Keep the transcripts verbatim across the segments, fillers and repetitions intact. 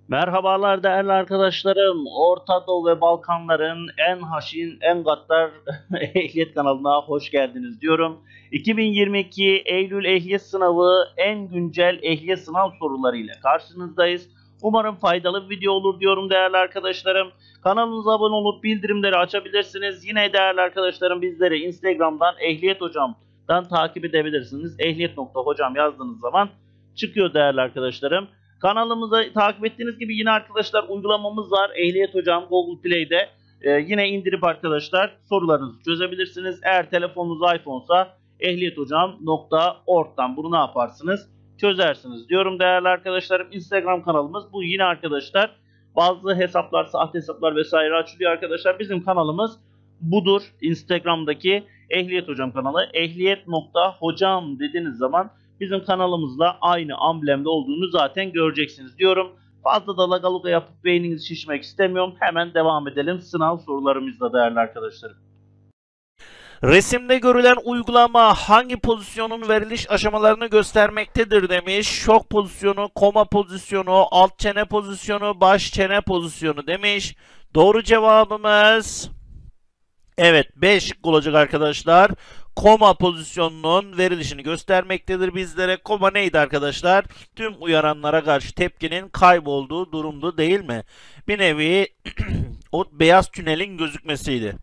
Merhabalar değerli arkadaşlarım. Orta Doğu ve Balkanların en haşin, en gaddar ehliyet kanalına hoş geldiniz diyorum. iki bin yirmi iki Eylül ehliyet sınavı en güncel ehliyet sınav sorularıyla karşınızdayız. Umarım faydalı bir video olur diyorum değerli arkadaşlarım. Kanalımıza abone olup bildirimleri açabilirsiniz. Yine değerli arkadaşlarım bizleri Instagram'dan Ehliyet Hocam'dan takip edebilirsiniz. Ehliyet nokta hocam yazdığınız zaman çıkıyor değerli arkadaşlarım. Kanalımıza takip ettiğiniz gibi yine arkadaşlar uygulamamız var. Ehliyet Hocam Google Play'de. Ee, yine indirip arkadaşlar sorularınızı çözebilirsiniz. Eğer telefonunuz iPhone'sa ehliyet hocam nokta org'dan bunu ne yaparsınız? Çözersiniz diyorum değerli arkadaşlarım. Instagram kanalımız bu yine arkadaşlar. Bazı hesaplar, sahte hesaplar vesaire açılıyor arkadaşlar. Bizim kanalımız budur. Instagram'daki Ehliyet Hocam kanalı. Ehliyet nokta hocam dediğiniz zaman bizim kanalımızla aynı amblemde olduğunu zaten göreceksiniz diyorum. Fazla da lagaluga yapıp beyninizi şişmek istemiyorum. Hemen devam edelim sınav sorularımızla değerli arkadaşlarım. Resimde görülen uygulama hangi pozisyonun veriliş aşamalarını göstermektedir demiş. Şok pozisyonu, koma pozisyonu, alt çene pozisyonu, baş çene pozisyonu demiş. Doğru cevabımız evet B şıkkı olacak arkadaşlar. Koma pozisyonunun verilişini göstermektedir bizlere. Koma neydi arkadaşlar? Tüm uyaranlara karşı tepkinin kaybolduğu durumdu değil mi? Bir nevi o beyaz tünelin gözükmesiydi.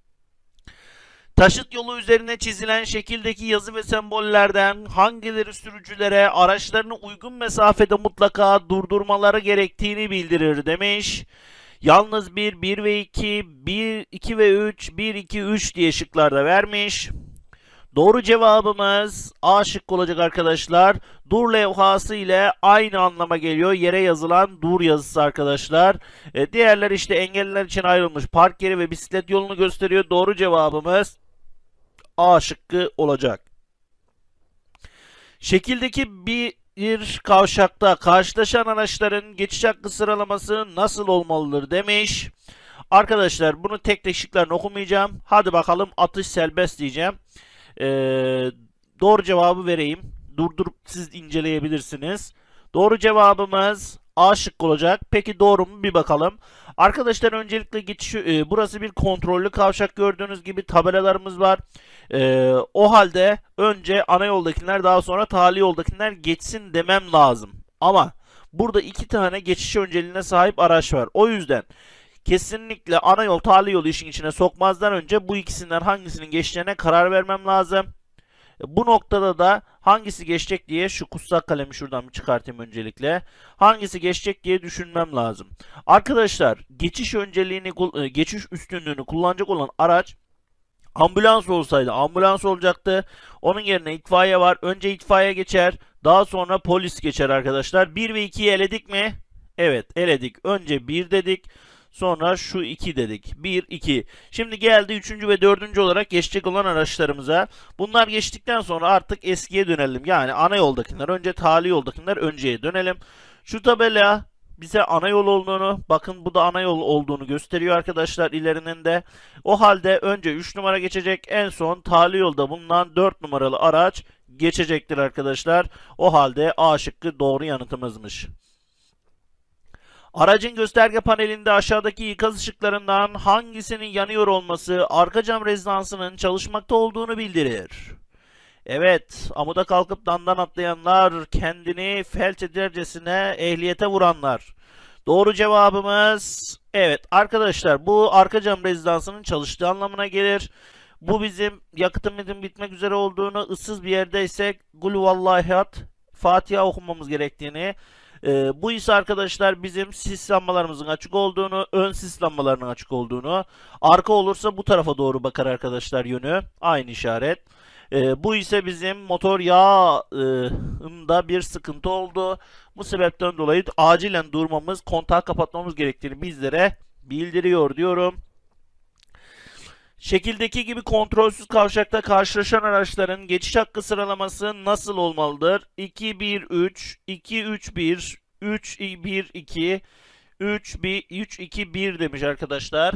Taşıt yolu üzerine çizilen şekildeki yazı ve sembollerden hangileri sürücülere araçlarını uygun mesafede mutlaka durdurmaları gerektiğini bildirir demiş. Yalnız bir, bir ve iki, bir, iki ve üç, bir, iki, üç diye şıklarda vermiş. Doğru cevabımız A şıkkı olacak arkadaşlar. Dur levhası ile aynı anlama geliyor. Yere yazılan dur yazısı arkadaşlar. E, diğerler işte engelliler için ayrılmış park yeri ve bisiklet yolunu gösteriyor. Doğru cevabımız A şıkkı olacak. Şekildeki bir bir kavşakta karşılaşan araçların geçiş hakkı sıralaması nasıl olmalıdır demiş. Arkadaşlar bunu tek tek şıklarını okumayacağım. Hadi bakalım atış serbest diyeceğim. Ee, doğru cevabı vereyim. Durdurup siz inceleyebilirsiniz. Doğru cevabımız A şıkkı olacak. Peki doğru mu bir bakalım. Arkadaşlar öncelikle geçiş, e, burası bir kontrollü kavşak gördüğünüz gibi tabelalarımız var. E, o halde önce ana yoldakiler daha sonra tali yoldakiler geçsin demem lazım. Ama burada iki tane geçiş önceliğine sahip araç var. O yüzden kesinlikle ana yol tali yolu işin içine sokmazdan önce bu ikisinden hangisinin geçeceğine karar vermem lazım. Bu noktada da hangisi geçecek diye şu kutsak kalemi şuradan bir çıkartayım öncelikle. Hangisi geçecek diye düşünmem lazım. Arkadaşlar geçiş önceliğini, geçiş üstünlüğünü kullanacak olan araç ambulans olsaydı ambulans olacaktı. Onun yerine itfaiye var. Önce itfaiye geçer. Daha sonra polis geçer arkadaşlar. bir ve ikiyi eledik mi? Evet eledik. Önce bir dedik. Sonra şu iki dedik. bir, iki. Şimdi geldi üçüncü ve dördüncü olarak geçecek olan araçlarımıza. Bunlar geçtikten sonra artık eskiye dönelim. Yani ana yoldakiler, önce tali yoldakiler önceye dönelim. Şu tabela bize ana yol olduğunu, bakın bu da ana yol olduğunu gösteriyor arkadaşlar ilerinin de. O halde önce üç numara geçecek. En son tali yolda bulunan dört numaralı araç geçecektir arkadaşlar. O halde A şıkkı doğru yanıtımızmış. Aracın gösterge panelinde aşağıdaki ikaz ışıklarından hangisinin yanıyor olması arka cam rezidansının çalışmakta olduğunu bildirir. Evet, amuda kalkıp damdan atlayanlar, kendini felç edercesine ehliyete vuranlar. Doğru cevabımız evet arkadaşlar, bu arka cam rezidansının çalıştığı anlamına gelir. Bu bizim yakıtımızın bitmek üzere olduğunu, ıssız bir yerdeysek Kul Huvallahu Fatiha okumamız gerektiğini, Ee, bu ise arkadaşlar bizim sis lambalarımızın açık olduğunu, ön sis lambalarının açık olduğunu, arka olursa bu tarafa doğru bakar arkadaşlar yönü, aynı işaret. Ee, bu ise bizim motor yağında bir sıkıntı oldu. Bu sebepten dolayı acilen durmamız, kontağı kapatmamız gerektiğini bizlere bildiriyor diyorum. Şekildeki gibi kontrolsüz kavşakta karşılaşan araçların geçiş hakkı sıralaması nasıl olmalıdır? iki bir üç, iki üç bir, üç bir iki, üç bir üç iki bir demiş arkadaşlar.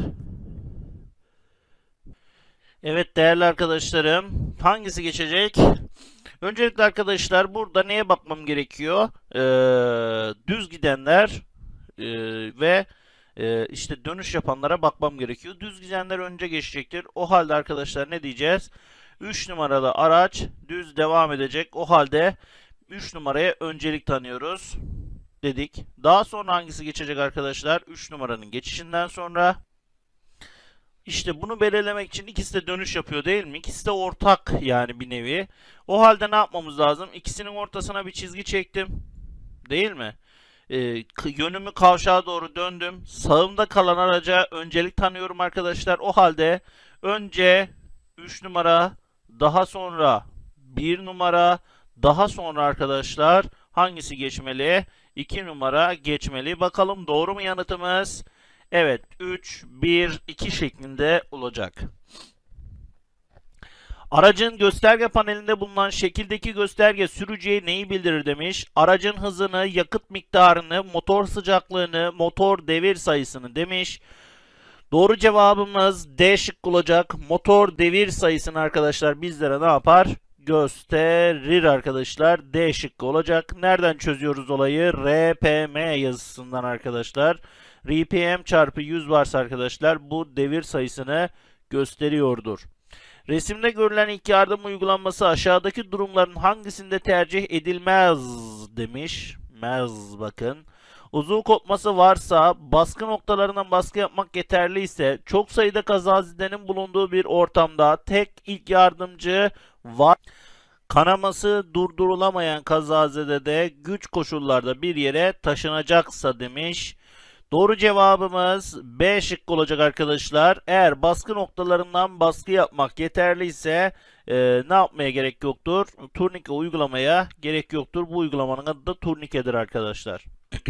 Evet değerli arkadaşlarım, hangisi geçecek? Öncelikle arkadaşlar burada neye bakmam gerekiyor? Ee, düz gidenler e, ve e, işte dönüş yapanlara bakmam gerekiyor. Düz gidenler önce geçecektir. O halde arkadaşlar ne diyeceğiz? üç numaralı araç düz devam edecek. O halde üç numaraya öncelik tanıyoruz dedik. Daha sonra hangisi geçecek arkadaşlar? üç numaranın geçişinden sonra. İşte bunu belirlemek için ikisi de dönüş yapıyor değil mi? İkisi de ortak yani bir nevi. O halde ne yapmamız lazım? İkisinin ortasına bir çizgi çektim. Değil mi? Ee, yönümü kavşağa doğru döndüm. Sağımda kalan araca öncelik tanıyorum arkadaşlar. O halde önce üç numara, daha sonra bir numara, daha sonra arkadaşlar hangisi geçmeli? iki numara geçmeli. Bakalım doğru mu yanıtımız? Evet, üç, bir, iki şeklinde olacak. Aracın gösterge panelinde bulunan şekildeki gösterge sürücüye neyi bildirir demiş. Aracın hızını, yakıt miktarını, motor sıcaklığını, motor devir sayısını demiş. Doğru cevabımız D şıkkı olacak. Motor devir sayısını arkadaşlar bizlere ne yapar? Gösterir arkadaşlar. D şıkkı olacak. Nereden çözüyoruz olayı? R P M yazısından arkadaşlar. R P M çarpı yüz varsa arkadaşlar bu devir sayısını gösteriyordur. Resimde görülen ilk yardım uygulanması aşağıdaki durumların hangisinde tercih edilmez demiş. Mez bakın. Uzuv kopması varsa, baskı noktalarından baskı yapmak yeterli ise, çok sayıda kazazidenin bulunduğu bir ortamda tek ilk yardımcı var. Kanaması durdurulamayan kazazedede güç koşullarda bir yere taşınacaksa demiş. Doğru cevabımız B şıkkı olacak arkadaşlar. Eğer baskı noktalarından baskı yapmak yeterli ise e, ne yapmaya gerek yoktur? Turnike uygulamaya gerek yoktur. Bu uygulamanın adı da turnikedir arkadaşlar.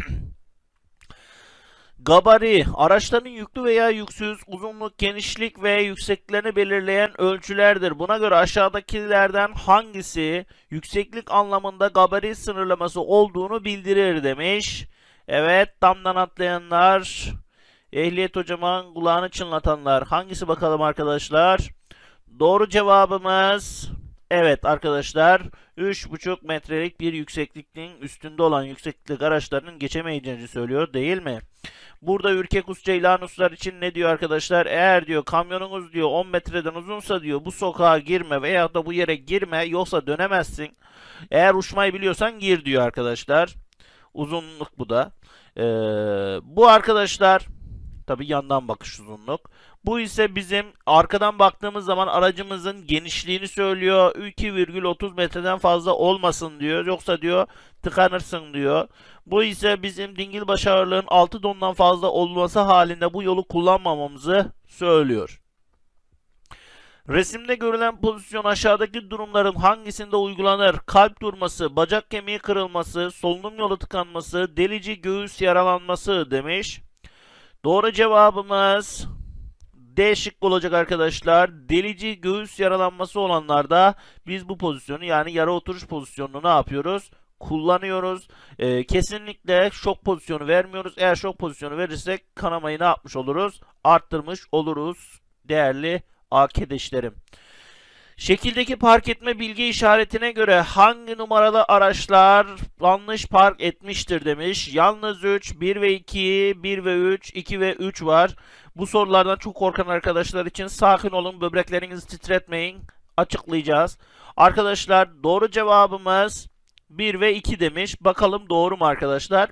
Gabari, araçların yüklü veya yüksüz, uzunluk, genişlik ve yüksekliklerini belirleyen ölçülerdir. Buna göre aşağıdakilerden hangisi yükseklik anlamında gabari sınırlaması olduğunu bildirir demiş. Evet, damdan atlayanlar, ehliyet hocamın kulağını çınlatanlar. Hangisi bakalım arkadaşlar? Doğru cevabımız evet arkadaşlar. üç buçuk metrelik bir yüksekliğin üstünde olan yükseklik araçlarının geçemeyeceğini söylüyor değil mi? Burada ürkekus ceylanuslar için ne diyor arkadaşlar? Eğer diyor kamyonunuz diyor on metreden uzunsa diyor bu sokağa girme veya da bu yere girme yoksa dönemezsin. Eğer uçmayı biliyorsan gir diyor arkadaşlar. Uzunluk bu da. Ee, bu arkadaşlar tabi yandan bakış uzunluk. Bu ise bizim arkadan baktığımız zaman aracımızın genişliğini söylüyor. iki virgül otuz metreden fazla olmasın diyor. Yoksa diyor tıkanırsın diyor. Bu ise bizim dingilbaşı ağırlığın altı tondan fazla olması halinde bu yolu kullanmamamızı söylüyor. Resimde görülen pozisyon aşağıdaki durumların hangisinde uygulanır? Kalp durması, bacak kemiği kırılması, solunum yolu tıkanması, delici göğüs yaralanması demiş. Doğru cevabımız D şıkkı olacak arkadaşlar. Delici göğüs yaralanması olanlarda biz bu pozisyonu yani yara oturuş pozisyonunu ne yapıyoruz? Kullanıyoruz. Ee, kesinlikle şok pozisyonu vermiyoruz. Eğer şok pozisyonu verirsek kanamayı ne yapmış oluruz? Arttırmış oluruz değerli arkadaşlarım. Şekildeki park etme bilgi işaretine göre hangi numaralı araçlar yanlış park etmiştir demiş. Yalnız üç, bir ve iki, bir ve üç, iki ve üç var. Bu sorulardan çok korkan arkadaşlar için sakin olun, böbreklerinizi titretmeyin. Açıklayacağız. Arkadaşlar doğru cevabımız bir ve iki demiş. Bakalım doğru mu arkadaşlar?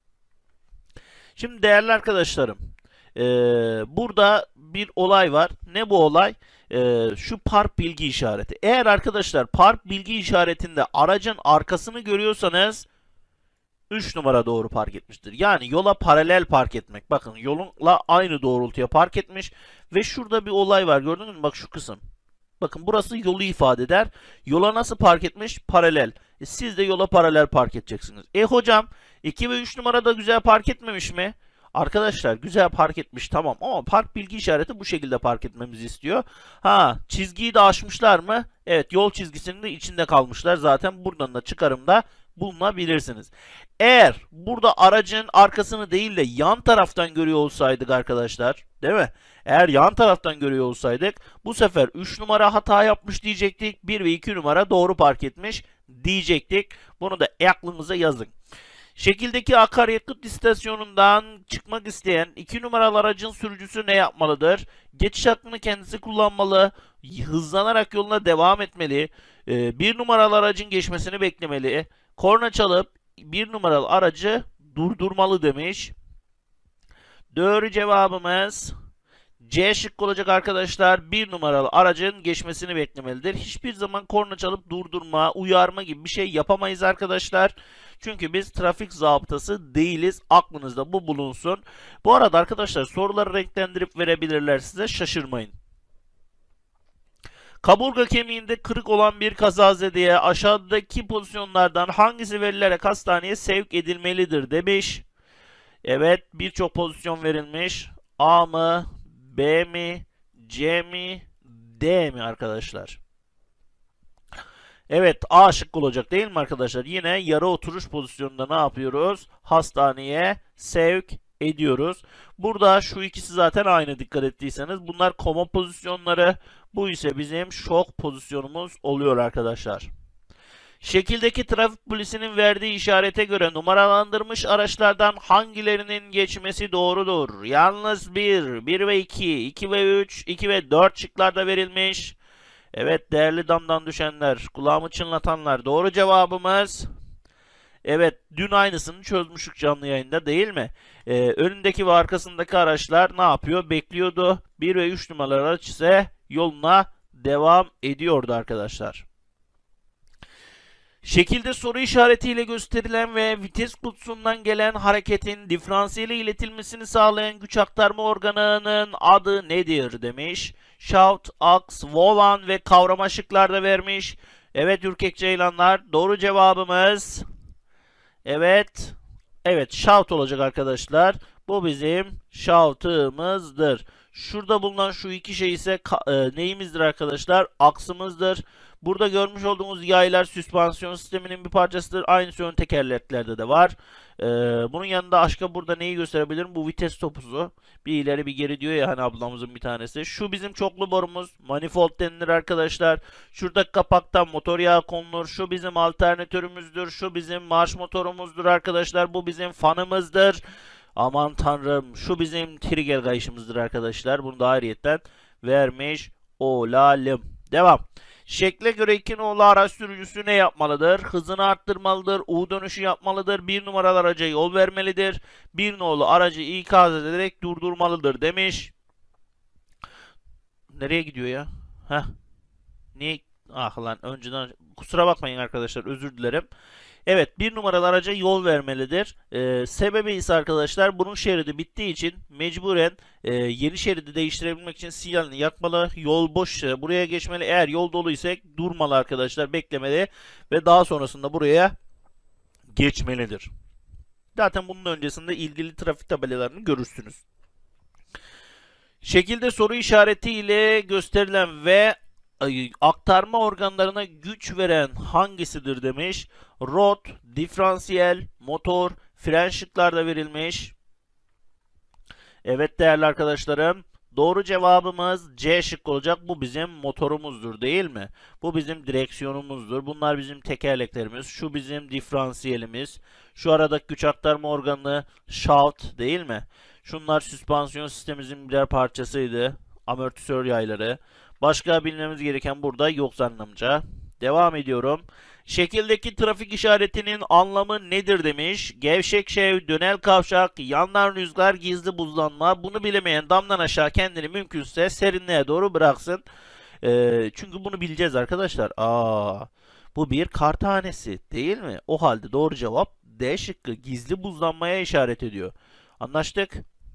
Şimdi değerli arkadaşlarım, ee, burada bir olay var. Ne bu olay? Ee, şu park bilgi işareti. Eğer arkadaşlar park bilgi işaretinde aracın arkasını görüyorsanız üç numara doğru park etmiştir. Yani yola paralel park etmek. Bakın yolunla aynı doğrultuya park etmiş. Ve şurada bir olay var. Gördünüz mü? Bak şu kısım. Bakın burası yolu ifade eder. Yola nasıl park etmiş? Paralel. E, siz de yola paralel park edeceksiniz. E hocam iki ve üç numarada güzel park etmemiş mi? Arkadaşlar güzel park etmiş tamam ama park bilgi işareti bu şekilde park etmemizi istiyor. Ha çizgiyi de aşmışlar mı? Evet yol çizgisinin de içinde kalmışlar. Zaten buradan da çıkarımda bulunabilirsiniz. Eğer burada aracın arkasını değil de yan taraftan görüyor olsaydık arkadaşlar değil mi? Eğer yan taraftan görüyor olsaydık bu sefer üç numara hata yapmış diyecektik. bir ve iki numara doğru park etmiş diyecektik. Bunu da aklınıza yazın. Şekildeki akaryakıt istasyonundan çıkmak isteyen iki numaralı aracın sürücüsü ne yapmalıdır? Geçiş hakkını kendisi kullanmalı, hızlanarak yoluna devam etmeli, e, bir numaralı aracın geçmesini beklemeli, korna çalıp bir numaralı aracı durdurmalı demiş. Doğru cevabımız C şıkkı olacak arkadaşlar. Bir numaralı aracın geçmesini beklemelidir. Hiçbir zaman korna çalıp durdurma, uyarma gibi bir şey yapamayız arkadaşlar. Çünkü biz trafik zabıtası değiliz. Aklınızda bu bulunsun. Bu arada arkadaşlar soruları renklendirip verebilirler size. Şaşırmayın. Kaburga kemiğinde kırık olan bir kazazedeye aşağıdaki pozisyonlardan hangisi verilerek hastaneye sevk edilmelidir demiş. Evet, birçok pozisyon verilmiş. A mı, B mi, C mi, D mi arkadaşlar? Evet, A şıkkı olacak değil mi arkadaşlar? Yine yarı oturuş pozisyonunda ne yapıyoruz? Hastaneye sevk ediyoruz. Burada şu ikisi zaten aynı, dikkat ettiyseniz. Bunlar koma pozisyonları. Bu ise bizim şok pozisyonumuz oluyor arkadaşlar. Şekildeki trafik polisinin verdiği işarete göre numaralandırmış araçlardan hangilerinin geçmesi doğrudur? Yalnız bir, bir ve iki, iki ve üç, iki ve dört şıklarda verilmiş. Evet değerli damdan düşenler, kulağımı çınlatanlar, doğru cevabımız. Evet, dün aynısını çözmüştük canlı yayında değil mi? Ee, önündeki ve arkasındaki araçlar ne yapıyor? Bekliyordu. bir ve üç numaralı araç ise yoluna devam ediyordu arkadaşlar. Şekilde soru işaretiyle gösterilen ve vites kutusundan gelen hareketin diferansiyele iletilmesini sağlayan güç aktarma organının adı nedir demiş. Shaft, aks, volan ve kavrama şıklarda vermiş. Evet ürkek ceylanlar, doğru cevabımız. Evet. Evet, shaft olacak arkadaşlar. Bu bizim shaft'ımızdır. Şurada bulunan şu iki şey ise e, neyimizdir arkadaşlar? Aksımızdır. Burada görmüş olduğumuz yaylar süspansiyon sisteminin bir parçasıdır. Aynısı ön tekerleklerde de var. Ee, bunun yanında aşka burada neyi gösterebilirim? Bu vites topuzu. Bir ileri bir geri diyor ya hani ablamızın bir tanesi. Şu bizim çoklu borumuz. Manifold denilir arkadaşlar. Şuradaki kapaktan motor yağı konulur. Şu bizim alternatörümüzdür. Şu bizim marş motorumuzdur arkadaşlar. Bu bizim fanımızdır. Aman tanrım. Şu bizim trigger kayışımızdır arkadaşlar. Bunu da ayrıyetten vermiş olalım. Devam. Şekle göre iki nolu araç sürücüsü ne yapmalıdır? Hızını arttırmalıdır, U dönüşü yapmalıdır, bir numaralı araca yol vermelidir, bir nolu aracı ikaz ederek durdurmalıdır demiş. Nereye gidiyor ya? Heh. Niye? Ah lan önceden kusura bakmayın arkadaşlar, özür dilerim. Evet, bir numaralı araca yol vermelidir. Ee, sebebi ise arkadaşlar bunun şeridi bittiği için mecburen e, yeni şeridi değiştirebilmek için sinyalini yakmalı. Yol boşsa buraya geçmeli. Eğer yol dolu ise durmalı arkadaşlar, beklemeli ve daha sonrasında buraya geçmelidir. Zaten bunun öncesinde ilgili trafik tabelalarını görürsünüz. Şekilde soru işareti ile gösterilen ve aktarma organlarına güç veren hangisidir demiş. Rot, diferansiyel, motor, fren şıklarda verilmiş. Evet değerli arkadaşlarım, doğru cevabımız C şıkkı olacak. Bu bizim motorumuzdur değil mi? Bu bizim direksiyonumuzdur. Bunlar bizim tekerleklerimiz. Şu bizim diferansiyelimiz. Şu aradaki güç aktarma organı shaft değil mi? Şunlar süspansiyon sistemimizin birer parçasıydı. Amortisör yayları. Başka bilmemiz gereken burada yok zannımca. Devam ediyorum. Şekildeki trafik işaretinin anlamı nedir demiş. Gevşek şev, dönel kavşak, yandan rüzgar, gizli buzlanma. Bunu bilemeyen damdan aşağı kendini mümkünse serinliğe doğru bıraksın. Ee, çünkü bunu bileceğiz arkadaşlar. Aa, bu bir kar tanesi değil mi? O halde doğru cevap D şıkkı, gizli buzlanmaya işaret ediyor. Anlaştık.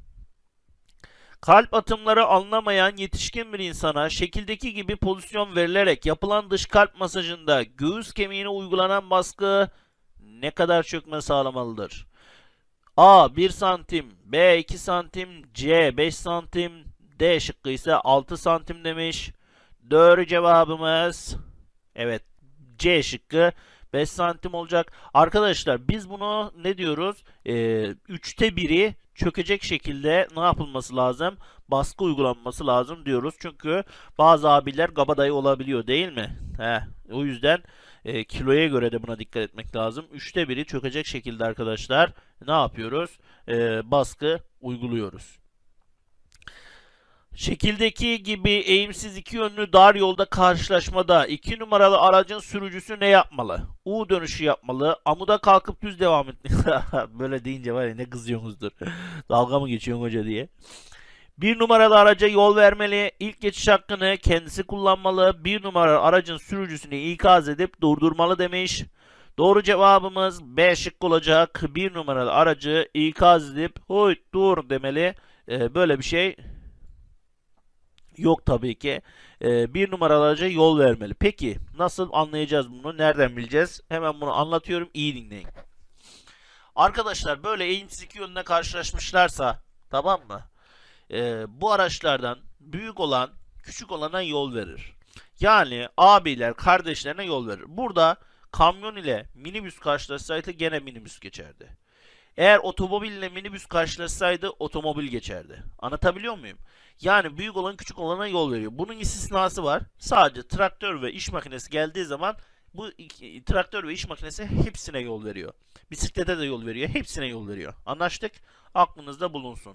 Kalp atımları anlamayan yetişkin bir insana şekildeki gibi pozisyon verilerek yapılan dış kalp masajında göğüs kemiğine uygulanan baskı ne kadar çökme sağlamalıdır? A bir santim, B iki santim, C beş santim, D şıkkı ise altı santim demiş. Doğru cevabımız evet C şıkkı beş santim olacak. Arkadaşlar biz bunu ne diyoruz? Ee, üçte biri çökecek şekilde ne yapılması lazım? Baskı uygulanması lazım diyoruz. Çünkü bazı abiler kabadayı olabiliyor değil mi? Heh, o yüzden E, kiloya göre de buna dikkat etmek lazım. Üçte biri çökecek şekilde arkadaşlar ne yapıyoruz? E, baskı uyguluyoruz. Şekildeki gibi eğimsiz iki yönlü dar yolda karşılaşmada iki numaralı aracın sürücüsü ne yapmalı? U dönüşü yapmalı. Amuda kalkıp düz devam etmeli. Böyle deyince var ya ne kızıyorsunuzdur. Dalga mı geçiyorsun hoca diye. Bir numaralı araca yol vermeli. İlk geçiş hakkını kendisi kullanmalı. Bir numaralı aracın sürücüsünü ikaz edip durdurmalı demiş. Doğru cevabımız B şıkkı olacak. Bir numaralı aracı ikaz edip huy dur demeli. Ee, böyle bir şey yok tabii ki. Ee, bir numaralı araca yol vermeli. Peki nasıl anlayacağız bunu? Nereden bileceğiz? Hemen bunu anlatıyorum. İyi dinleyin. Arkadaşlar böyle eğimsiz iki yönüne karşılaşmışlarsa tamam mı? Ee, bu araçlardan büyük olan küçük olana yol verir. Yani abiler kardeşlerine yol verir. Burada kamyon ile minibüs karşılaşsaydı gene minibüs geçerdi. Eğer otomobil ile minibüs karşılaşsaydı otomobil geçerdi. Anlatabiliyor muyum? Yani büyük olan küçük olana yol veriyor. Bunun istisnası var. Sadece traktör ve iş makinesi geldiği zaman bu iki, traktör ve iş makinesi hepsine yol veriyor. Bisiklete de yol veriyor. Hepsine yol veriyor. Anlaştık? Aklınızda bulunsun.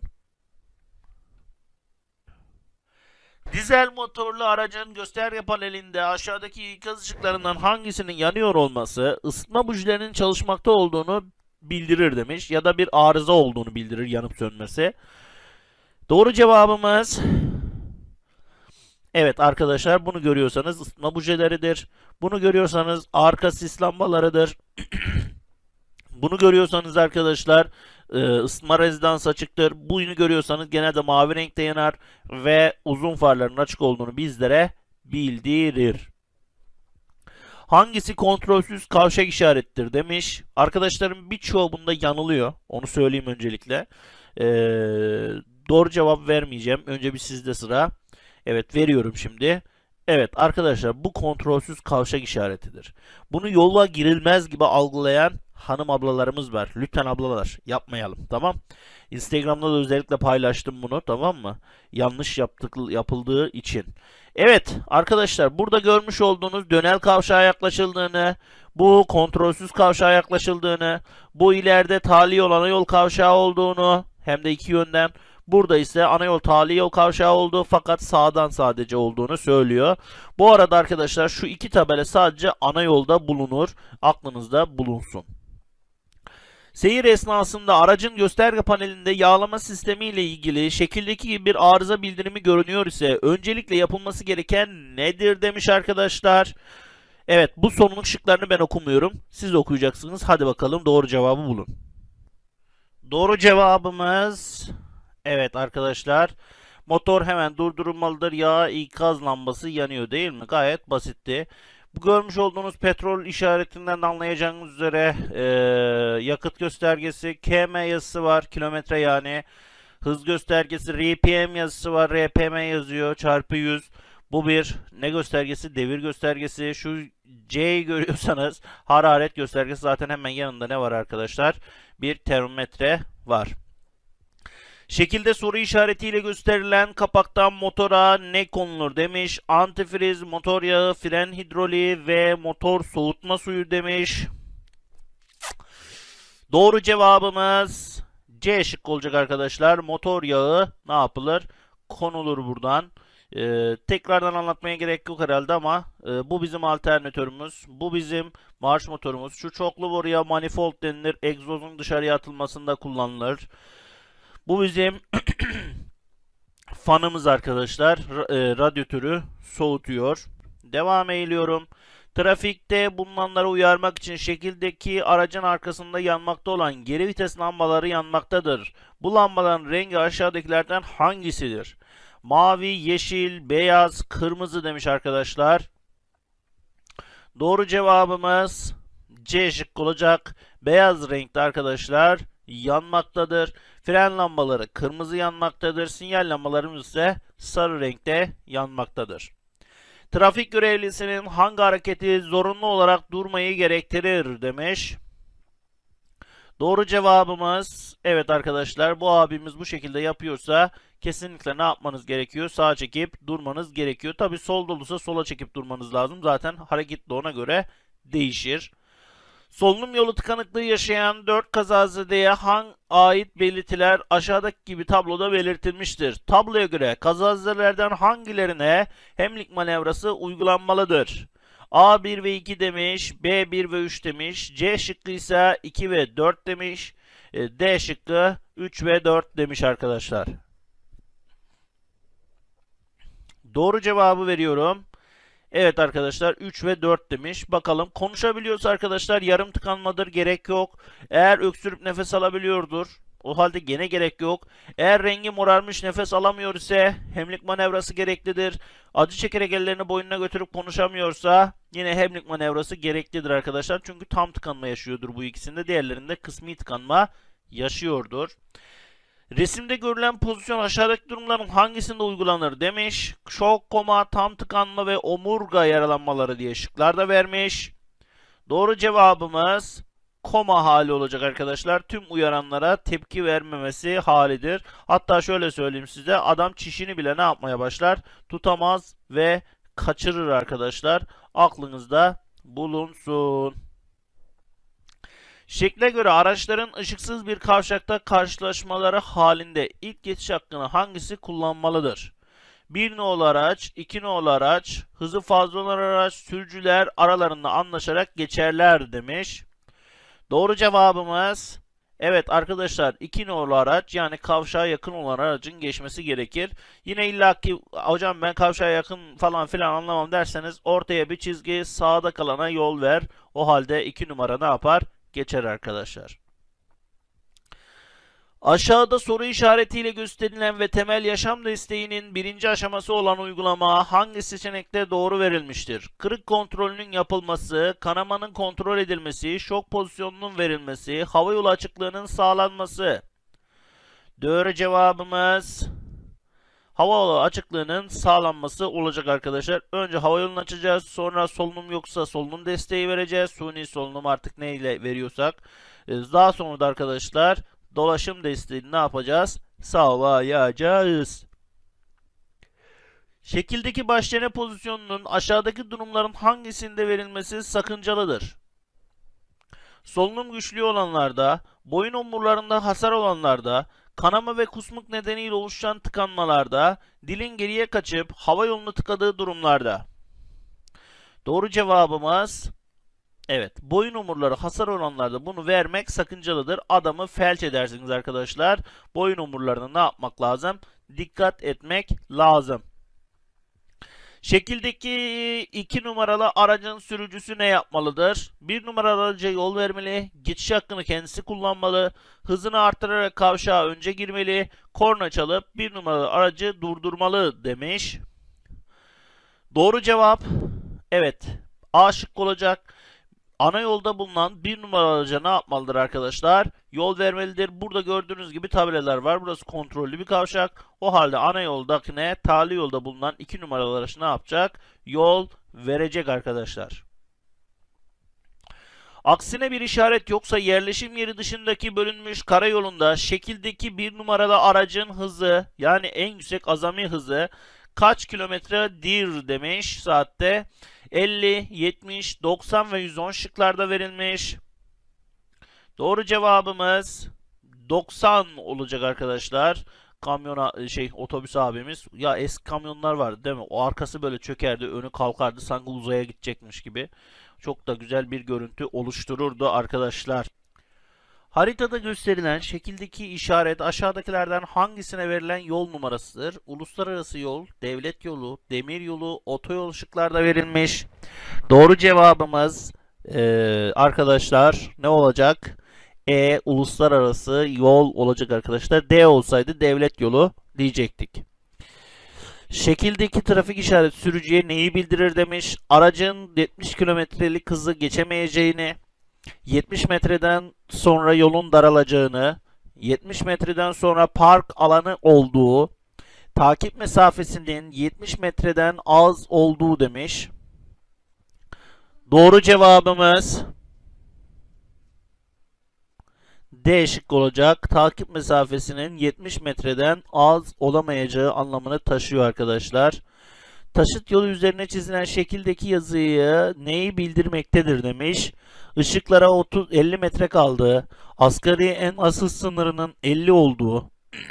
Dizel motorlu aracın gösterge panelinde aşağıdaki ikaz ışıklarından hangisinin yanıyor olması ısıtma bujilerinin çalışmakta olduğunu bildirir demiş. Ya da bir arıza olduğunu bildirir yanıp sönmesi. Doğru cevabımız evet arkadaşlar, bunu görüyorsanız ısıtma bujileridir. Bunu görüyorsanız arka sis lambalarıdır. Bunu görüyorsanız arkadaşlar ısıtma rezidans açıktır. Bunu görüyorsanız genelde mavi renkte yanar ve uzun farların açık olduğunu bizlere bildirir. Hangisi kontrolsüz kavşak işarettir demiş. Arkadaşlarım birçoğu bunda yanılıyor. Onu söyleyeyim öncelikle. Ee, doğru cevap vermeyeceğim. Önce bir sizde sıra. Evet, veriyorum şimdi. Evet arkadaşlar, bu kontrolsüz kavşak işaretidir. Bunu yola girilmez gibi algılayan hanım ablalarımız var. Lütfen ablalar yapmayalım, tamam. Instagram'da da özellikle paylaştım bunu, tamam mı? Yanlış yaptık, yapıldığı için. Evet arkadaşlar, burada görmüş olduğunuz dönel kavşağa yaklaşıldığını, bu kontrolsüz kavşağa yaklaşıldığını, bu ileride tali yol ana yol kavşağı olduğunu, hem de iki yönden. Burada ise ana yol tali yol kavşağı olduğu fakat sağdan sadece olduğunu söylüyor. Bu arada arkadaşlar şu iki tabela sadece ana yolda bulunur. Aklınızda bulunsun. Seyir esnasında aracın gösterge panelinde yağlama sistemi ile ilgili şekildeki gibi bir arıza bildirimi görünüyor ise öncelikle yapılması gereken nedir demiş arkadaşlar. Evet, bu sorunun şıklarını ben okumuyorum. Siz okuyacaksınız. Hadi bakalım doğru cevabı bulun. Doğru cevabımız evet arkadaşlar. Motor hemen durdurulmalıdır. Yağ ikaz lambası yanıyor değil mi? Gayet basitti. Bu görmüş olduğunuz petrol işaretinden anlayacağınız üzere e, yakıt göstergesi K M yazısı var. Kilometre yani. Hız göstergesi R P M yazısı var. R P M yazıyor. Çarpı yüz. Bu bir ne göstergesi? Devir göstergesi. Şu C'yi görüyorsanız hararet göstergesi. Zaten hemen yanında ne var arkadaşlar? Bir termometre var. Şekilde soru işaretiyle gösterilen kapaktan motora ne konulur demiş. Antifriz, motor yağı, fren hidroliği ve motor soğutma suyu demiş. Doğru cevabımız C şıkkı olacak arkadaşlar. Motor yağı ne yapılır? Konulur buradan. Ee, tekrardan anlatmaya gerek yok herhalde ama e, bu bizim alternatörümüz. Bu bizim marş motorumuz. Şu çoklu boruya manifold denilir. Egzozun dışarıya atılmasında kullanılır. Bu bizim fanımız arkadaşlar. E, radyatörü soğutuyor. Devam eğiliyorum. Trafikte bulunanları uyarmak için şekildeki aracın arkasında yanmakta olan geri vites lambaları yanmaktadır. Bu lambaların rengi aşağıdakilerden hangisidir? Mavi, yeşil, beyaz, kırmızı demiş arkadaşlar. Doğru cevabımız C şıkkı olacak. Beyaz renkte arkadaşlar yanmaktadır. Fren lambaları kırmızı yanmaktadır. Sinyal lambalarımız ise sarı renkte yanmaktadır. Trafik görevlisinin hangi hareketi zorunlu olarak durmayı gerektirir demiş. Doğru cevabımız evet arkadaşlar, bu abimiz bu şekilde yapıyorsa kesinlikle ne yapmanız gerekiyor? Sağa çekip durmanız gerekiyor. Tabi sol doluysa sola çekip durmanız lazım. Zaten hareket de ona göre değişir. Solunum yolu tıkanıklığı yaşayan dört kazazedeye hangi ait belirtiler aşağıdaki gibi tabloda belirtilmiştir. Tabloya göre kazazedelerden hangilerine hemlik manevrası uygulanmalıdır? A bir ve iki demiş, B bir ve üç demiş, C şıkkı ise iki ve dört demiş, D şıkkı üç ve dört demiş arkadaşlar. Doğru cevabı veriyorum. Evet arkadaşlar, üç ve dört demiş. Bakalım, konuşabiliyorsa arkadaşlar yarım tıkanmadır, gerek yok. Eğer öksürüp nefes alabiliyordur, o halde gene gerek yok. Eğer rengi morarmış, nefes alamıyor ise hemlik manevrası gereklidir. Acı çekerek ellerini boynuna götürüp konuşamıyorsa yine hemlik manevrası gereklidir arkadaşlar. Çünkü tam tıkanma yaşıyordur bu ikisinde. Diğerlerinde kısmi tıkanma yaşıyordur. Resimde görülen pozisyon aşağıdaki durumların hangisinde uygulanır demiş. Şok, koma, tam tıkanma ve omurga yaralanmaları diye şıklar da vermiş. Doğru cevabımız koma hali olacak arkadaşlar. Tüm uyaranlara tepki vermemesi halidir. Hatta şöyle söyleyeyim size, adam çişini bile ne yapmaya başlar? Tutamaz ve kaçırır arkadaşlar. Aklınızda bulunsun. Şekle göre araçların ışıksız bir kavşakta karşılaşmaları halinde ilk geçiş hakkını hangisi kullanmalıdır? bir nolu araç, iki nolu araç, hızı fazla olan araç, sürücüler aralarında anlaşarak geçerler demiş. Doğru cevabımız evet arkadaşlar, iki nolu araç, yani kavşağa yakın olan aracın geçmesi gerekir. Yine illaki hocam ben kavşağa yakın falan filan anlamam derseniz ortaya bir çizgi, sağda kalana yol ver. O halde iki numara ne yapar? Geçer arkadaşlar. Aşağıda soru işaretiyle gösterilen ve temel yaşam desteğinin birinci aşaması olan uygulama hangi seçenekte doğru verilmiştir? Kırık kontrolünün yapılması, kanamanın kontrol edilmesi, şok pozisyonunun verilmesi, havayolu açıklığının sağlanması. Doğru cevabımız havayolu açıklığının sağlanması olacak arkadaşlar. Önce havayolunu açacağız. Sonra solunum yoksa solunum desteği vereceğiz. Suni solunum artık neyle veriyorsak. Daha sonra da arkadaşlar dolaşım desteğini ne yapacağız? Sağlayacağız. Şekildeki başlama pozisyonunun aşağıdaki durumların hangisinde verilmesi sakıncalıdır? Solunum güçlü olanlarda, boyun omurlarında hasar olanlarda, kanama ve kusmuk nedeniyle oluşan tıkanmalarda, dilin geriye kaçıp hava yolunu tıkadığı durumlarda. Doğru cevabımız evet, boyun omurları hasar olanlarda bunu vermek sakıncalıdır. Adamı felç edersiniz arkadaşlar. Boyun omurlarına ne yapmak lazım? Dikkat etmek lazım. Şekildeki iki numaralı aracın sürücüsü ne yapmalıdır? bir numaralı araca yol vermeli, geçiş hakkını kendisi kullanmalı, hızını artırarak kavşağa önce girmeli, korna çalıp bir numaralı aracı durdurmalı demiş. Doğru cevap evet, A şıkkı olacak. Ana yolda bulunan bir numaralı araca ne yapmalıdır arkadaşlar? Yol vermelidir. Burada gördüğünüz gibi tabelalar var. Burası kontrollü bir kavşak. O halde ana yoldakine tali yolda bulunan iki numaralı araç ne yapacak? Yol verecek arkadaşlar. Aksine bir işaret yoksa yerleşim yeri dışındaki bölünmüş karayolunda şekildeki bir numaralı aracın hızı, yani en yüksek azami hızı kaç kilometredir demiş saatte. elli, yetmiş, doksan ve yüz on şıklarda verilmiş. Doğru cevabımız doksan olacak arkadaşlar. Kamyona şey otobüs abimiz, ya eski kamyonlar vardı değil mi? O arkası böyle çökerdi, önü kalkardı, sanki uzaya gidecekmiş gibi. Çok da güzel bir görüntü oluştururdu arkadaşlar. Haritada gösterilen şekildeki işaret aşağıdakilerden hangisine verilen yol numarasıdır? Uluslararası yol, devlet yolu, demir yolu, otoyol şıklarda verilmiş. Doğru cevabımız ee, arkadaşlar ne olacak? E, uluslararası yol olacak arkadaşlar. D olsaydı devlet yolu diyecektik. Şekildeki trafik işareti sürücüye neyi bildirir demiş? Aracın yetmiş kilometrelik hızı geçemeyeceğini, yetmiş metreden sonra yolun daralacağını, yetmiş metreden sonra park alanı olduğu, takip mesafesinin yetmiş metreden az olduğu demiş. Doğru cevabımız D şıkkı olacak. Takip mesafesinin yetmiş metreden az olamayacağı anlamını taşıyor arkadaşlar. Taşıt yolu üzerine çizilen şekildeki yazıyı neyi bildirmektedir demiş. Işıklara otuz elli metre kaldı. Asgari en asıl sınırının elli olduğu.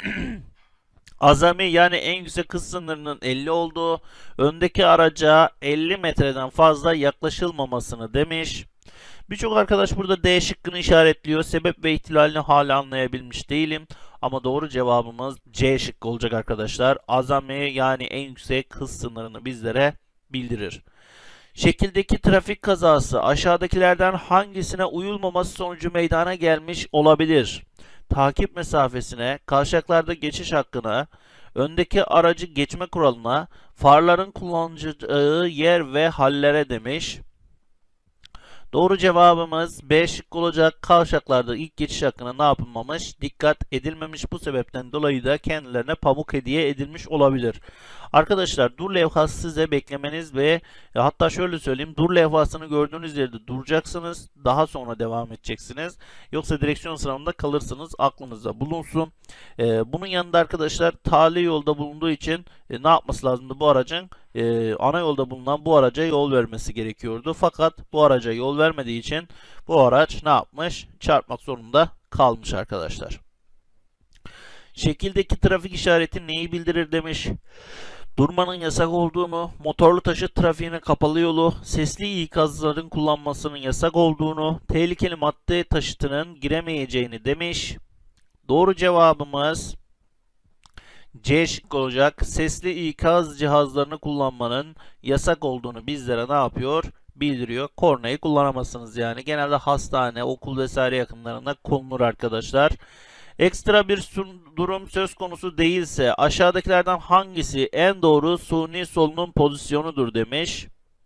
Azami yani en yüksek hız sınırının elli olduğu. Öndeki araca elli metreden fazla yaklaşılmamasını demiş. Birçok arkadaş burada D şıkkını işaretliyor. Sebep ve ihtilalini hala anlayabilmiş değilim. Ama doğru cevabımız C şıkkı olacak arkadaşlar. Azami yani en yüksek hız sınırını bizlere bildirir. Şekildeki trafik kazası aşağıdakilerden hangisine uyulmaması sonucu meydana gelmiş olabilir? Takip mesafesine, kavşaklarda geçiş hakkına, öndeki aracı geçme kuralına, farların kullanılacağı yer ve hallere demiş. Doğru cevabımız B şıkkı olacak. Kavşaklarda ilk geçiş hakkına ne yapılmamış? Dikkat edilmemiş. Bu sebepten dolayı da kendilerine pamuk hediye edilmiş olabilir. Arkadaşlar dur levhası size beklemeniz ve hatta şöyle söyleyeyim, dur levhasını gördüğünüz yerde duracaksınız. Daha sonra devam edeceksiniz. Yoksa direksiyon sınavında kalırsınız. Aklınızda bulunsun. Ee, bunun yanında arkadaşlar tali yolda bulunduğu için e, ne yapması lazımdı bu aracın? Ee, ana yolda bulunan bu araca yol vermesi gerekiyordu. Fakat bu araca yol vermediği için bu araç ne yapmış? Çarpmak zorunda kalmış arkadaşlar. Şekildeki trafik işareti neyi bildirir demiş. Durmanın yasak olduğunu, motorlu taşıt trafiğine kapalı yolu, sesli ikazların kullanmasının yasak olduğunu, tehlikeli madde taşıtının giremeyeceğini demiş. Doğru cevabımız C şıkkı olacak. Sesli ikaz cihazlarını kullanmanın yasak olduğunu bizlere ne yapıyor? Bildiriyor. Kornayı kullanamazsınız yani. Genelde hastane, okul vesaire yakınlarında konulur arkadaşlar. Ekstra bir durum söz konusu değilse aşağıdakilerden hangisi en doğru suni solunum pozisyonudur demiş.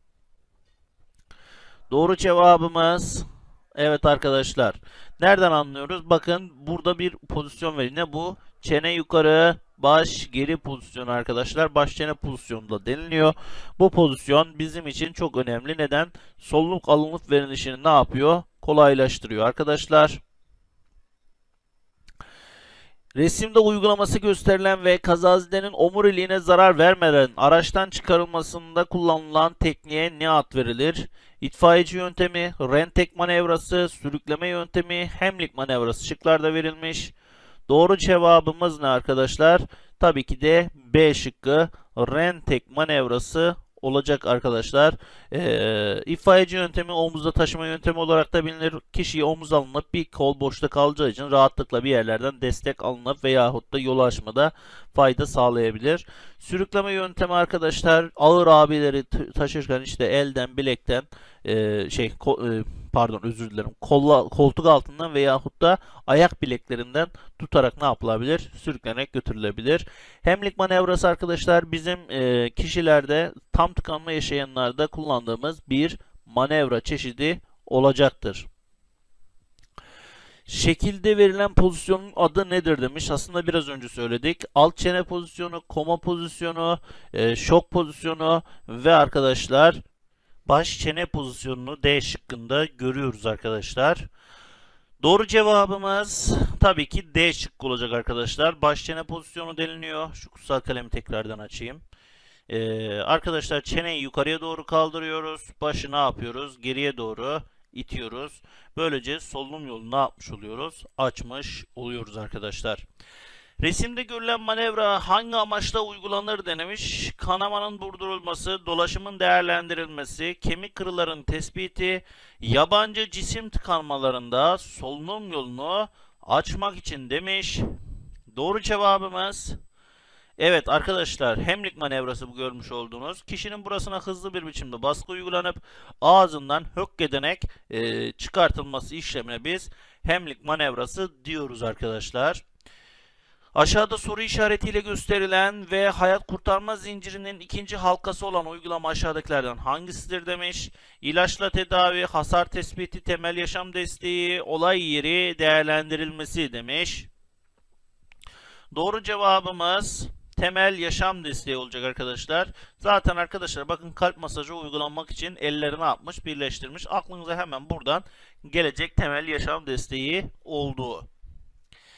Doğru cevabımız evet arkadaşlar. Nereden anlıyoruz? Bakın burada bir pozisyon verin. Ne bu? Çene yukarı, baş geri pozisyonu arkadaşlar. Baş çene pozisyonunda deniliyor. Bu pozisyon bizim için çok önemli. Neden? Solunum alınıp verilişini ne yapıyor? Kolaylaştırıyor arkadaşlar. Resimde uygulaması gösterilen ve kazazidenin omuriliğine zarar vermeden araçtan çıkarılmasında kullanılan tekniğe ne ad verilir? İtfaiyeci yöntemi, rentek manevrası, sürükleme yöntemi, hemlik manevrası şıklarda verilmiş. Doğru cevabımız ne arkadaşlar? Tabii ki de B şıkkı rentek manevrası olacak arkadaşlar. Ee, itfaiyeci yöntemi omuzda taşıma yöntemi olarak da bilinir. Kişiyi omuz alınıp bir kol boşta kalacağı için rahatlıkla bir yerlerden destek alınıp veyahut da yol açmada fayda sağlayabilir. Sürükleme yöntemi arkadaşlar ağır abileri taşırken işte elden bilekten e, şey ko, e, pardon özür dilerim kolla, koltuk altından veyahut da ayak bileklerinden tutarak ne yapılabilir? Sürüklenerek götürülebilir. Hemlik manevrası arkadaşlar bizim e, kişilerde tam tıkanma yaşayanlarda kullandığımız bir manevra çeşidi olacaktır. Şekilde verilen pozisyonun adı nedir demiş. Aslında biraz önce söyledik. Alt çene pozisyonu, koma pozisyonu, e, şok pozisyonu ve arkadaşlar baş çene pozisyonunu D şıkkında görüyoruz arkadaşlar. Doğru cevabımız tabii ki D şıkkı olacak arkadaşlar. Baş çene pozisyonu deniliyor. Şu kutsal kalemi tekrardan açayım. Ee, arkadaşlar çeneyi yukarıya doğru kaldırıyoruz. Başı ne yapıyoruz? Geriye doğru itiyoruz. Böylece solunum yolunu ne yapmış oluyoruz? Açmış oluyoruz arkadaşlar. Resimde görülen manevra hangi amaçla uygulanır denemiş. Kanamanın durdurulması, dolaşımın değerlendirilmesi, kemik kırıların tespiti, yabancı cisim tıkanmalarında solunum yolunu açmak için demiş. Doğru cevabımız evet arkadaşlar hemlik manevrası bu görmüş olduğunuz. Kişinin burasına hızlı bir biçimde baskı uygulanıp ağzından hök ederek e, çıkartılması işlemine biz hemlik manevrası diyoruz arkadaşlar. Aşağıda soru işaretiyle gösterilen ve hayat kurtarma zincirinin ikinci halkası olan uygulama aşağıdakilerden hangisidir demiş. İlaçla tedavi, hasar tespiti, temel yaşam desteği, olay yeri değerlendirilmesi demiş. Doğru cevabımız temel yaşam desteği olacak arkadaşlar. Zaten arkadaşlar bakın kalp masajı uygulanmak için ellerini yapmış, birleştirmiş. Aklınıza hemen buradan gelecek temel yaşam desteği olduğu.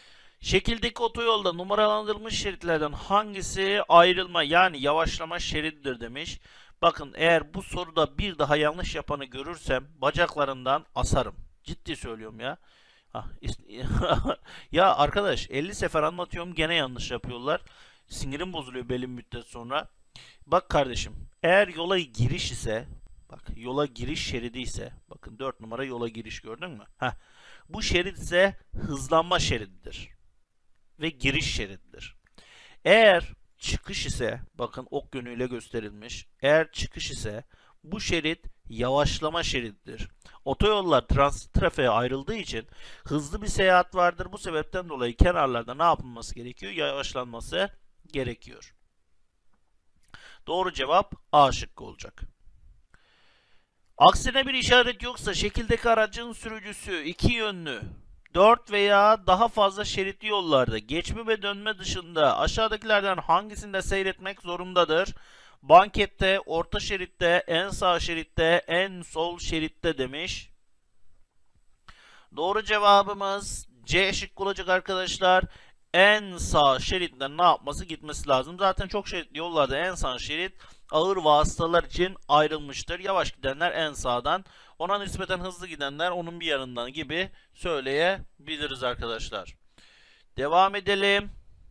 Şekildeki otoyolda numaralandırılmış şeritlerden hangisi ayrılma yani yavaşlama şerididir demiş. Bakın eğer bu soruda bir daha yanlış yapanı görürsem bacaklarından asarım. Ciddi söylüyorum ya. Ha, ya arkadaş elli sefer anlatıyorum gene yanlış yapıyorlar. Sinirim bozuluyor belli bir müddet sonra. Bak kardeşim eğer yola giriş ise bak yola giriş şeridi ise bakın dört numara yola giriş gördün mü? Heh, bu şerit ise hızlanma şerididir ve giriş şerididir. Eğer çıkış ise bakın ok yönüyle gösterilmiş. Eğer çıkış ise bu şerit yavaşlama şerididir. Otoyollar transit trafiğe ayrıldığı için hızlı bir seyahat vardır. Bu sebepten dolayı kenarlarda ne yapılması gerekiyor? Yavaşlanması gerekiyor. Doğru cevap A şıkkı olacak. Aksine bir işaret yoksa şekildeki aracın sürücüsü iki yönlü dört veya daha fazla şeritli yollarda geçme ve dönme dışında aşağıdakilerden hangisinde seyretmek zorundadır? Bankette, orta şeritte, en sağ şeritte, en sol şeritte demiş. Doğru cevabımız C şıkkı olacak arkadaşlar. En sağ şeritten ne yapması gitmesi lazım. Zaten çok şeritli yollarda en sağ şerit ağır vasıtalar için ayrılmıştır. Yavaş gidenler en sağdan, ona nispeten hızlı gidenler onun bir yanından gibi söyleyebiliriz arkadaşlar. Devam edelim.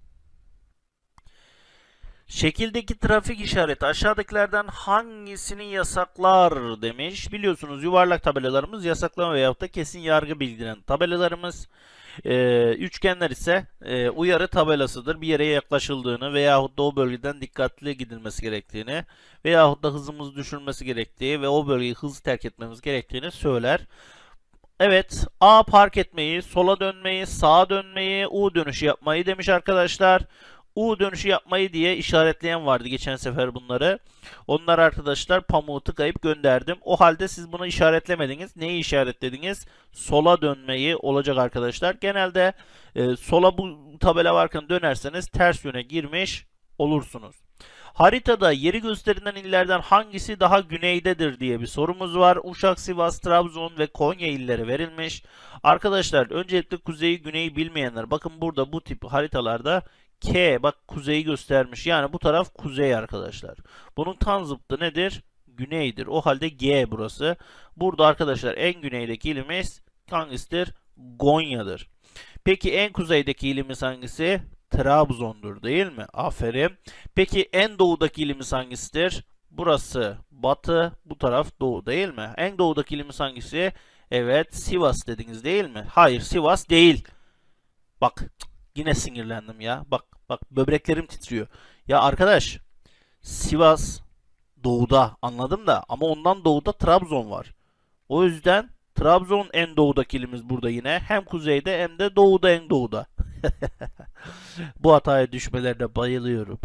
Şekildeki trafik işareti aşağıdakilerden hangisini yasaklar demiş. Biliyorsunuz yuvarlak tabelalarımız yasaklama veyahut da kesin yargı bildiren tabelalarımız. Ee, üçgenler ise e, uyarı tabelasıdır. Bir yere yaklaşıldığını veyahut da o bölgeden dikkatli gidilmesi gerektiğini veyahut da hızımız düşürülmesi gerektiği ve o bölgeyi hızlı terk etmemiz gerektiğini söyler. Evet, A park etmeyi, sola dönmeyi, sağa dönmeyi, U dönüşü yapmayı demiş arkadaşlar. U dönüşü yapmayı diye işaretleyen vardı geçen sefer bunları. Onlar arkadaşlar pamuğu tıkayıp gönderdim. O halde siz bunu işaretlemediniz. Neyi işaretlediniz? Sola dönmeyi olacak arkadaşlar. Genelde e, sola bu tabela varken dönerseniz ters yöne girmiş olursunuz. Haritada yeri gösterilen illerden hangisi daha güneydedir diye bir sorumuz var. Uşak, Sivas, Trabzon ve Konya illeri verilmiş. Arkadaşlar öncelikle kuzeyi güneyi bilmeyenler bakın burada bu tip haritalarda K bak kuzeyi göstermiş. Yani bu taraf kuzey arkadaşlar. Bunun tam zıttı nedir? Güneydir. O halde G burası. Burada arkadaşlar en güneydeki ilimiz hangisidir? Gonya'dır. Peki en kuzeydeki ilimiz hangisi? Trabzon'dur değil mi? Aferin. Peki en doğudaki ilimiz hangisidir? Burası batı, bu taraf doğu değil mi? En doğudaki ilimiz hangisi? Evet, Sivas dediniz değil mi? Hayır, Sivas değil. Bak, yine sinirlendim ya. Bak, bak böbreklerim titriyor. Ya arkadaş, Sivas doğuda anladım da ama ondan doğuda Trabzon var. O yüzden Trabzon en doğudaki ilimiz burada yine. Hem kuzeyde hem de doğuda en doğuda. Bu hataya düşmelerine bayılıyorum.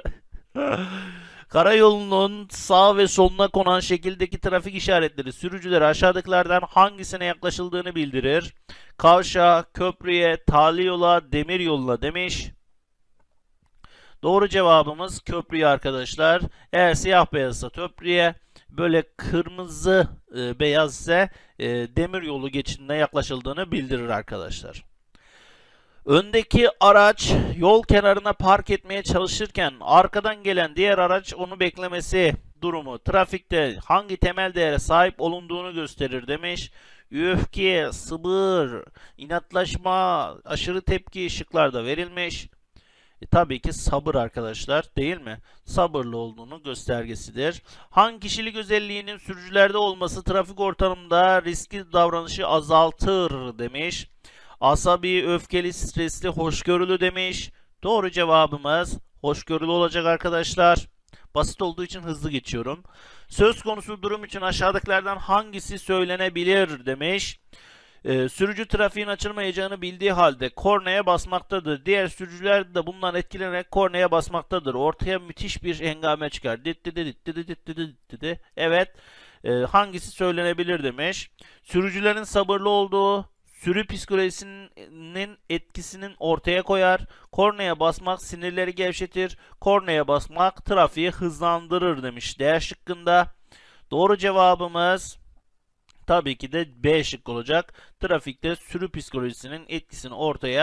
Karayolunun sağ ve soluna konan şekildeki trafik işaretleri sürücüleri aşağıdakilerden hangisine yaklaşıldığını bildirir? Kavşağa, köprüye, tali yola, demir yoluna demiş. Doğru cevabımız köprüye arkadaşlar. Eğer siyah beyazsa köprüye, böyle kırmızı e, beyaz ise e, demir yolu geçidine yaklaşıldığını bildirir arkadaşlar. Öndeki araç yol kenarına park etmeye çalışırken arkadan gelen diğer araç onu beklemesi durumu trafikte hangi temel değere sahip olunduğunu gösterir demiş. Öfke, sabır, inatlaşma, aşırı tepki şıklarda verilmiş. E, tabii ki sabır arkadaşlar değil mi? Sabırlı olduğunu göstergesidir. Hangi kişilik özelliğinin sürücülerde olması trafik ortamında riskli davranışı azaltır demiş. Asabi, öfkeli, stresli, hoşgörülü demiş. Doğru cevabımız hoşgörülü olacak arkadaşlar. Basit olduğu için hızlı geçiyorum. Söz konusu durum için aşağıdakilerden hangisi söylenebilir demiş. Ee, sürücü trafiğin açılmayacağını bildiği halde kornaya basmaktadır. Diğer sürücüler de bundan etkilenerek kornaya basmaktadır. Ortaya müthiş bir hengame çıkar. Dit dit dit dit dit dit dit dit. Evet. Ee, hangisi söylenebilir demiş. Sürücülerin sabırlı olduğu, sürü psikolojisinin etkisinin ortaya koyar. Kornaya basmak sinirleri gevşetir. Kornaya basmak trafiği hızlandırır demiş D şıkkında. Doğru cevabımız tabii ki de B şık olacak. Trafikte sürü psikolojisinin etkisini ortaya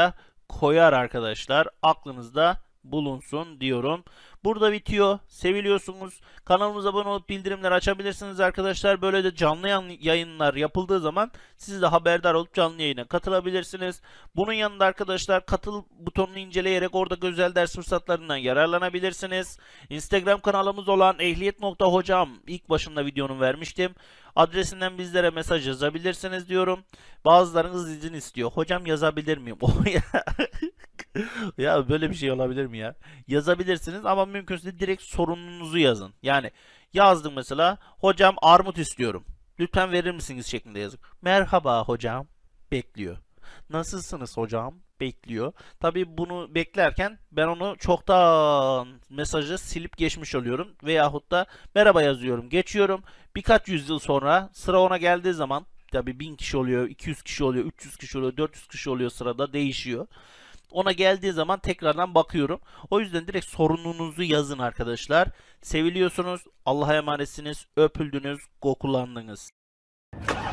koyar arkadaşlar. Aklınızda bulunsun diyorum. Burada bitiyor. Seviliyorsunuz. Kanalımıza abone olup bildirimleri açabilirsiniz arkadaşlar. Böyle de canlı yayınlar yapıldığı zaman siz de haberdar olup canlı yayına katılabilirsiniz. Bunun yanında arkadaşlar katıl butonunu inceleyerek orada özel ders fırsatlarından yararlanabilirsiniz. Instagram kanalımız olan ehliyet nokta hocam, ilk başında videonun vermiştim. Adresinden bizlere mesaj yazabilirsiniz diyorum. Bazılarınız izin istiyor. Hocam yazabilir miyim? Ya böyle bir şey olabilir mi ya? Yazabilirsiniz ama mümkünse direkt sorununuzu yazın. Yani yazdım mesela, hocam armut istiyorum, lütfen verir misiniz şeklinde yazın. Merhaba hocam, bekliyor. Nasılsınız hocam, bekliyor. Tabii bunu beklerken ben onu çoktan mesajı silip geçmiş oluyorum. Veyahut da merhaba yazıyorum, geçiyorum. Birkaç yüzyıl sonra sıra ona geldiği zaman, tabii bin kişi oluyor, iki yüz kişi oluyor, üç yüz kişi oluyor, dört yüz kişi oluyor, sırada değişiyor. Ona geldiği zaman tekrardan bakıyorum. O yüzden direkt sorununuzu yazın arkadaşlar. Seviliyorsunuz. Allah'a emanetsiniz. Öpüldünüz. Gokulandınız.